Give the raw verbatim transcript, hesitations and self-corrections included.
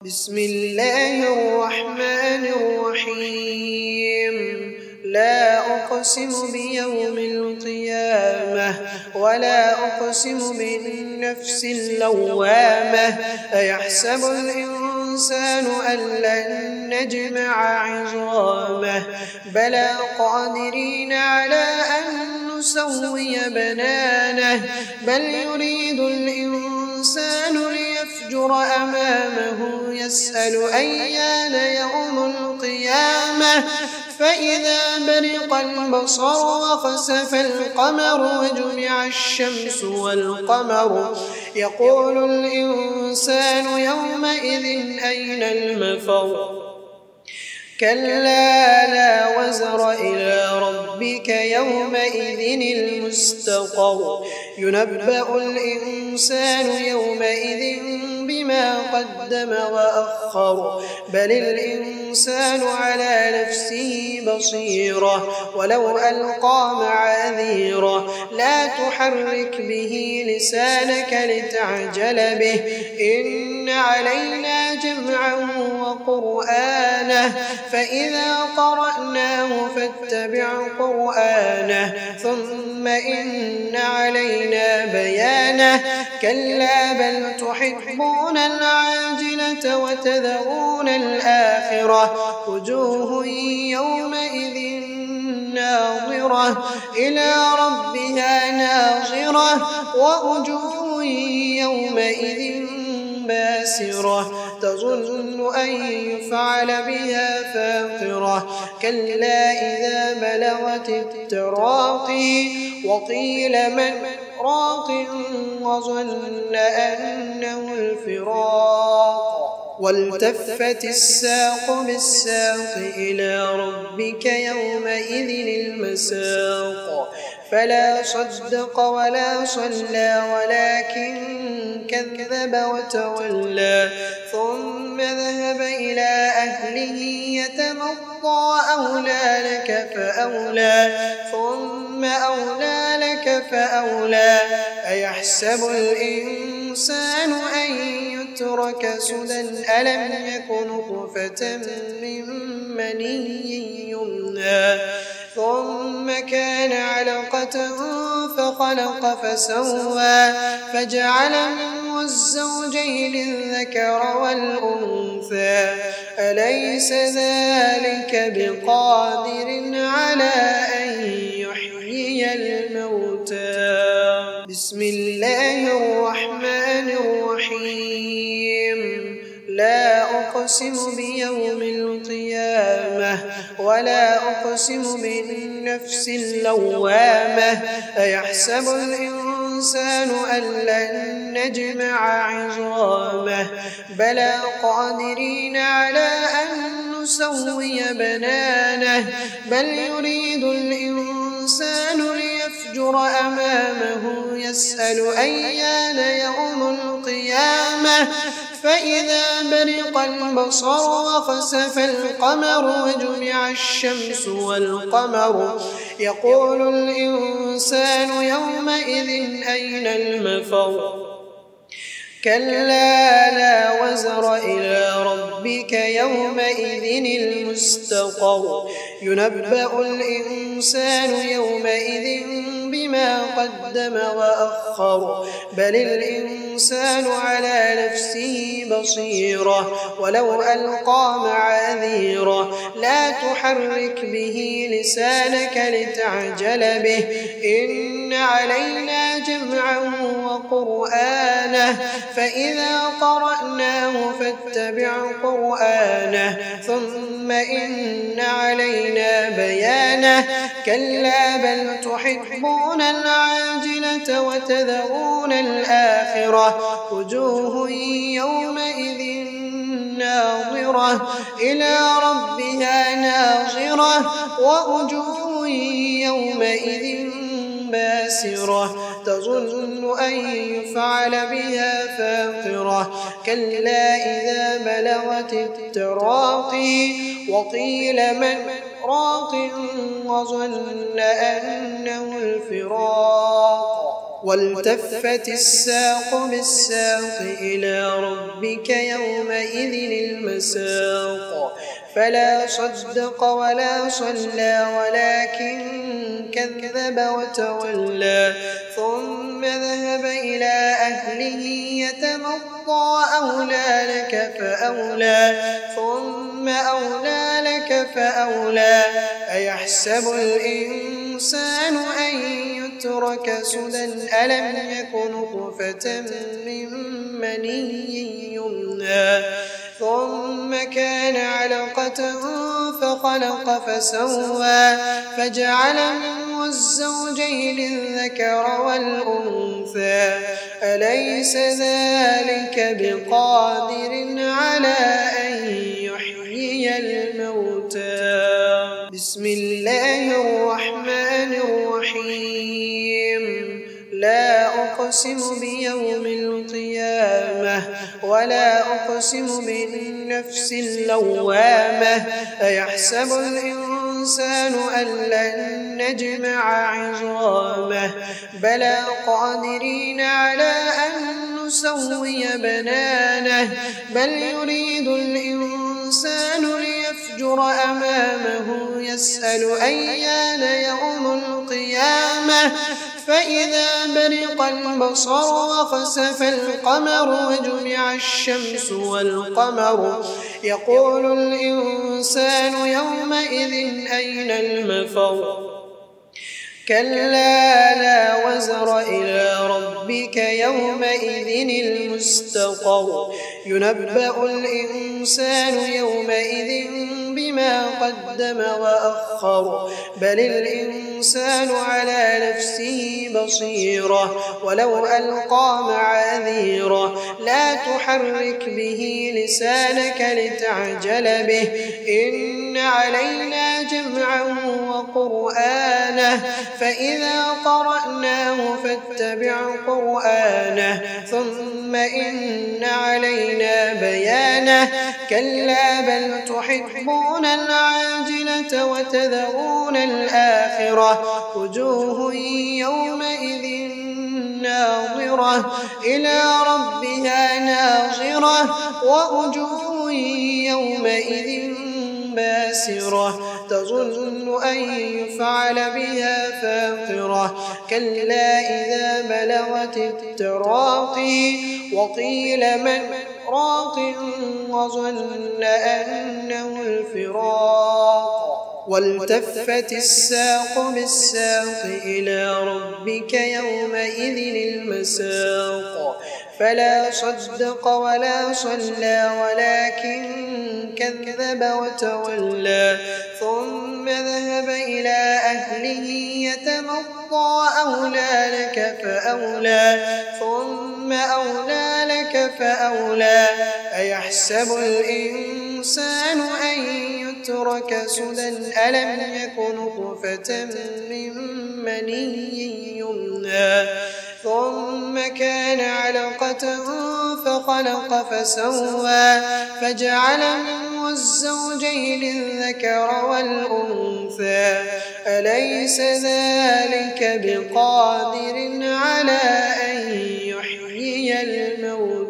بسم الله الرحمن الرحيم. لا أقسم بيوم القيامة ولا أقسم بالنفس اللوامة. أيحسب الإنسان أن لن نجمع عظامه بلى قادرين على أن نسوي بنانه بل يريد الإنسان ليفجر أمامه يسأل أيان يوم القيامة فإذا برق البصر وخسف القمر وجمع الشمس والقمر يقول الإنسان يومئذ أين المفر كلا لا وزر إلى ربك يومئذ المستقر ينبأ الإنسان يومئذ بما قدم وأخر بل الإنسان على نفسه بصيرة ولو ألقى معاذيره لا تحرك به لسانك لتعجل به إن علينا جمعه وقرآنه فإذا قرأناه فاتبع قرآنه ثم إن علينا بيانه كلا بل تحبون العاجلة وتذرون الآخرة وجوه يومئذ ناظرة إلى ربها ناظرة ووجوه يومئذ باسرة تظن أن يفعل بها فاقرة كلا إذا بلغت التراقي وقيل من راق وظن أنه الفراق والتفت الساق بالساق إلى ربك يومئذ المساق فلا صدق ولا صلى ولكن كذب وتولى ثم ذهب إلى أهله يتمطى أولى لك فأولى ثم أولى لك فأولى أيحسب الإنسان أن يترك سدى ألم يك نطفة من مني يمنى ثم كان علقة فخلق فسوى فجعل منه الزوجين الذكر والأنثى أليس ذلك بقادر على أن يحيي الموتى بسم الله الرحمن الرحيم. لا أقسم بيوم القيامة ولا أقسم بالنفس اللوامة. أيحسب الإنسان أن لن نجمع عظامه بلى قادرين على أن نسوي بنانه بل يريد الإنسان ليفجر أمامه يسأل أيان يوم القيامة فإذا برق البصر وخسف القمر وجمع الشمس والقمر يقول الإنسان يومئذ أين المفر كلا لا وزر إلى ربك يومئذ المستقر ينبأ الإنسان يومئذ بما قدم وأخر بل الإنسان على نفسه بصيرة ولو ألقى معاذيره لا تحرك به لسانك لتعجل به إن علينا جمعه وقرآنه فإذا قرأناه فاتبع قرآنه ثم إن علينا بيانه كلا بل تحبون العاجلة وتذرون الآخرة وجوه يومئذ ناظرة إلى ربها ناظرة ووجوه يومئذ باسرة تظن أن يفعل بها فاقرة كلا إذا بلغت التراقي وقيل من راق وظن أنه الفراق والتفت الساق بالساق إلى ربك يومئذ المساق فلا صدق ولا صلى ولكن كذب وتولى ثم ذهب إلى أهله يتمطى أولى لك فأولى ثم أولى لك فأولى أيحسب الإنسان أن يترك سدى ألم يك نطفة من مني يمنى ثم كان علقة فخلق فسوى فجعل منه الزوجين الذكر والأنثى أليس ذلك بقادر على أن يحيي الموتى بسم الله الرحمن الرحيم لا أقسم بيوم القيامة ولا أقسم بالنفس اللوامة أيحسب الإنسان أن لن نجمع عظامه بلى قادرين على أن نسوي بنانه بل يريد الإنسان ليفجر أمامه يسأل أيان يوم القيامة فإذا برق البصر وخسف القمر وجمع الشمس والقمر يقول الإنسان يومئذ أين المفر كلا لا وزر إلى ربك يومئذ المستقر ينبأ الإنسان يومئذ بما قدم وأخر بل الإنسان على نفسه بصيرة ولو ألقى معاذيره لا تحرك به لسانك لتعجل به إن علينا جمعه وقرآنه فإذا قرأناه فاتبع قرآنه ثم إن علينا بيانه كلا بل تحبون العاجلة وتذرون الآخرة وجوه يومئذ ناظرة إلى ربها ناظرة ووجوه يومئذ باسرة تظن أن يفعل بها فاقرة كلا إذا بلغت التراقي وقيل من راق وظن أنه الفراق والتفت الساق بالساق إلى ربك يومئذ المساق فلا صدق ولا صلى ولكن كذب وتولى ثم ذهب إلى أهله يتمطى أولى لك فأولى ثم أولى لك فأولى أيحسب الإنسان أن يترك سدى ألم يك نطفة من مني يمنى ثم كان علقة فخلق فسوى فجعل منه الزوجين الذكر والأنثى أليس ذلك بقادر على أن يحيي الموتى